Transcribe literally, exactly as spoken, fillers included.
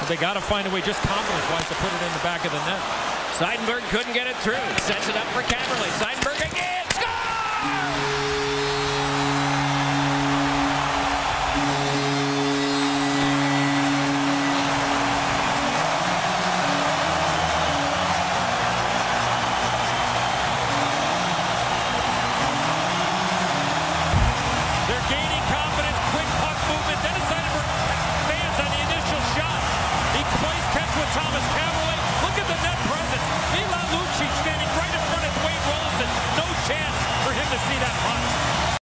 they got to find a way, just confidence-wise, to put it in the back of the net. Seidenberg couldn't get it through. Sets it up for Camerley. Seidenberg again.